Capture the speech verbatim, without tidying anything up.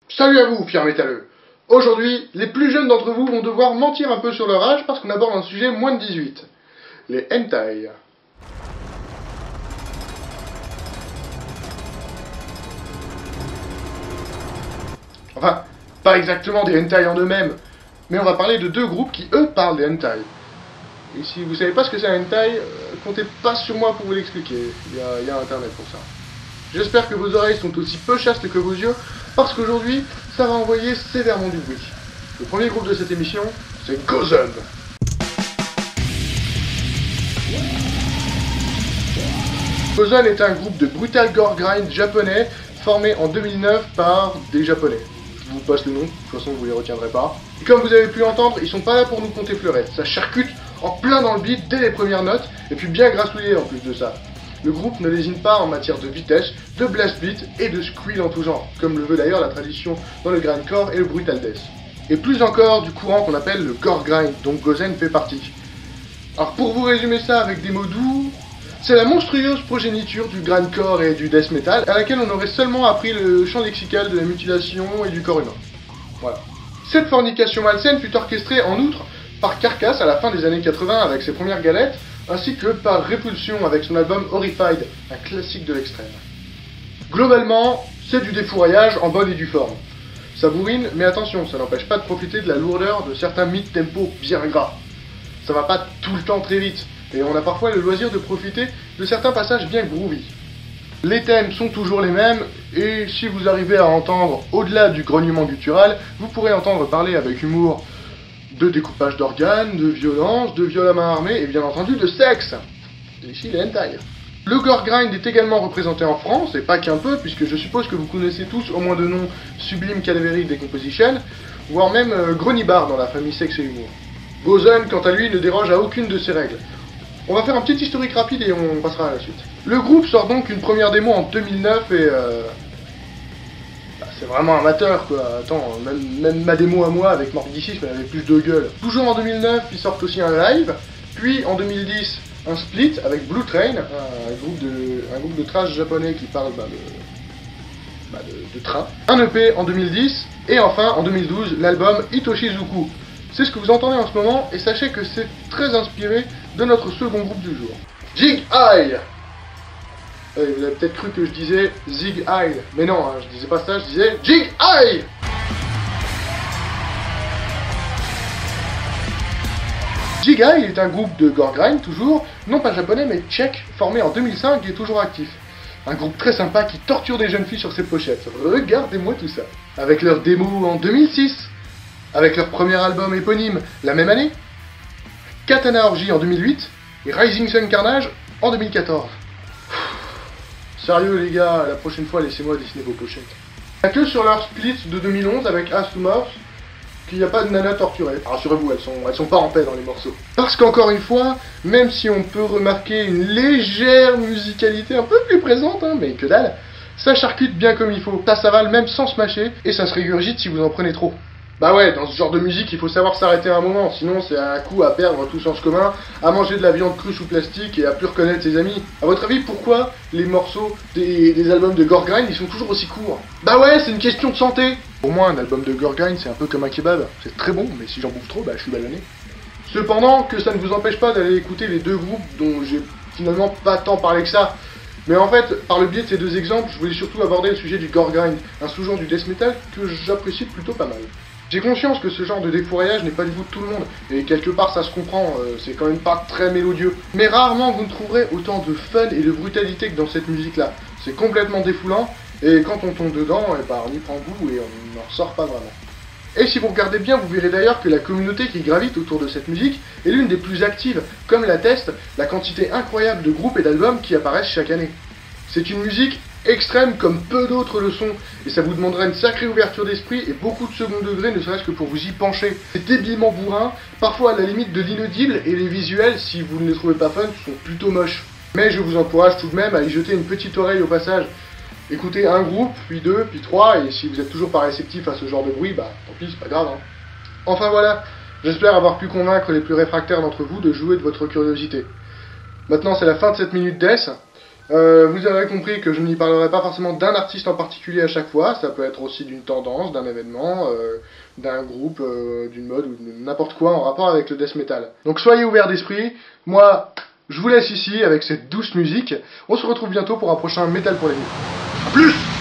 Salut à vous, fiers métalleux. Aujourd'hui, les plus jeunes d'entre vous vont devoir mentir un peu sur leur âge parce qu'on aborde un sujet moins de dix-huit. Les hentai. Enfin, pas exactement des hentai en eux-mêmes, mais on va parler de deux groupes qui, eux, parlent des hentai. Et si vous savez pas ce que c'est un hentai, euh, comptez pas sur moi pour vous l'expliquer. Il y a, il y a internet pour ça. J'espère que vos oreilles sont aussi peu chastes que vos yeux, parce qu'aujourd'hui, ça va envoyer sévèrement du bruit. Le premier groupe de cette émission, c'est Gozen. Gozen est un groupe de brutal gore grind japonais formé en deux mille neuf par des japonais. Je vous passe le nom, de toute façon vous les retiendrez pas. Et comme vous avez pu l'entendre, ils sont pas là pour nous compter fleurettes. Ça charcute en plein dans le beat dès les premières notes, et puis bien grassouillé en plus de ça. Le groupe ne lésine pas en matière de vitesse, de blast beat et de squeal en tout genre, comme le veut d'ailleurs la tradition dans le grindcore et le brutal death. Et plus encore du courant qu'on appelle le gore grind, dont Gozen fait partie. Alors pour vous résumer ça avec des mots doux, c'est la monstrueuse progéniture du grindcore et du death metal, à laquelle on aurait seulement appris le champ lexical de la mutilation et du corps humain. Voilà. Cette fornication malsaine fut orchestrée en outre par Carcass à la fin des années quatre-vingts avec ses premières galettes, ainsi que par Repulsion avec son album Horrified, un classique de l'extrême. Globalement, c'est du défouraillage en bonne et due forme. Ça bourrine, mais attention, ça n'empêche pas de profiter de la lourdeur de certains mid-tempo bien gras. Ça va pas tout le temps très vite, et on a parfois le loisir de profiter de certains passages bien groovy. Les thèmes sont toujours les mêmes, et si vous arrivez à entendre au-delà du grognement guttural, vous pourrez entendre parler avec humour de découpage d'organes, de violence, de viol à main armée, et bien entendu de sexe. Ici les hentai. Le gore grind est également représenté en France, et pas qu'un peu, puisque je suppose que vous connaissez tous au moins de nom Sublime Cadaveric Decomposition, voire même euh, Gronibar dans la famille sexe et humour. Gozen, quant à lui, ne déroge à aucune de ces règles. On va faire un petit historique rapide et on passera à la suite. Le groupe sort donc une première démo en deux mille neuf et euh... bah, c'est vraiment amateur quoi. Attends, même, même ma démo à moi avec Morbidicisme elle avait plus de gueule. Toujours en deux mille neuf, ils sortent aussi un live, puis en deux mille dix, un split avec Blue Train, un groupe de, un groupe de trash japonais qui parle bah, de, bah, de, de train. Un E P en deux mille dix, et enfin en deux mille douze, l'album Hitoshizuku. C'est ce que vous entendez en ce moment, et sachez que c'est très inspiré de notre second groupe du jour. Jig Heil. Euh, vous avez peut-être cru que je disais Zig Heil, mais non, hein, je disais pas ça, je disais Jig Heil. Jig Heil est un groupe de gore grind, toujours, non pas japonais, mais tchèque, formé en deux mille cinq et toujours actif. Un groupe très sympa qui torture des jeunes filles sur ses pochettes. Regardez-moi tout ça. Avec leur démo en deux mille six, avec leur premier album éponyme la même année, Katana Orgy en deux mille huit et Rising Sun Carnage en deux mille quatorze. Sérieux les gars, la prochaine fois laissez-moi dessiner vos pochettes. Il n'y a que sur leur split de deux mille onze avec As to Mouth qu'il n'y a pas de nana torturée. Rassurez-vous, elles sont, elles sont pas en paix dans les morceaux. Parce qu'encore une fois, même si on peut remarquer une légère musicalité un peu plus présente, hein, mais que dalle, ça charcute bien comme il faut. Ça s'avale même sans se mâcher, et ça se régurgite si vous en prenez trop. Bah ouais, dans ce genre de musique, il faut savoir s'arrêter un moment, sinon c'est un coup à perdre tout sens commun, à manger de la viande crue sous plastique et à plus reconnaître ses amis. A votre avis, pourquoi les morceaux des, des albums de gore grind, ils sont toujours aussi courts? Bah ouais, c'est une question de santé. Pour moi, un album de gore grind, c'est un peu comme un kebab. C'est très bon, mais si j'en bouffe trop, bah je suis ballonné. Cependant, que ça ne vous empêche pas d'aller écouter les deux groupes dont j'ai finalement pas tant parlé que ça. Mais en fait, par le biais de ces deux exemples, je voulais surtout aborder le sujet du gore grind, un sous-genre du death metal que j'apprécie plutôt pas mal. J'ai conscience que ce genre de défouraillage n'est pas du goût de tout le monde, et quelque part ça se comprend, euh, c'est quand même pas très mélodieux. Mais rarement vous ne trouverez autant de fun et de brutalité que dans cette musique-là. C'est complètement défoulant, et quand on tombe dedans, et bah, on y prend goût et on n'en ressort pas vraiment. Et si vous regardez bien, vous verrez d'ailleurs que la communauté qui gravite autour de cette musique est l'une des plus actives, comme l'atteste la quantité incroyable de groupes et d'albums qui apparaissent chaque année. C'est une musique extrême comme peu d'autres le sont, et ça vous demandera une sacrée ouverture d'esprit et beaucoup de second degré, ne serait-ce que pour vous y pencher. C'est débilement bourrin, parfois à la limite de l'inaudible, et les visuels, si vous ne les trouvez pas fun, sont plutôt moches. Mais je vous encourage tout de même à y jeter une petite oreille au passage. Écoutez un groupe, puis deux, puis trois, et si vous êtes toujours pas réceptif à ce genre de bruit, bah tant pis, c'est pas grave, hein. Enfin voilà, j'espère avoir pu convaincre les plus réfractaires d'entre vous de jouer de votre curiosité. Maintenant c'est la fin de cette minute death. Euh, vous avez compris que je n'y parlerai pas forcément d'un artiste en particulier à chaque fois, ça peut être aussi d'une tendance, d'un événement, euh, d'un groupe, euh, d'une mode ou de n'importe quoi en rapport avec le death metal. Donc soyez ouverts d'esprit, moi je vous laisse ici avec cette douce musique, on se retrouve bientôt pour un prochain Metal pour les nuls. A plus!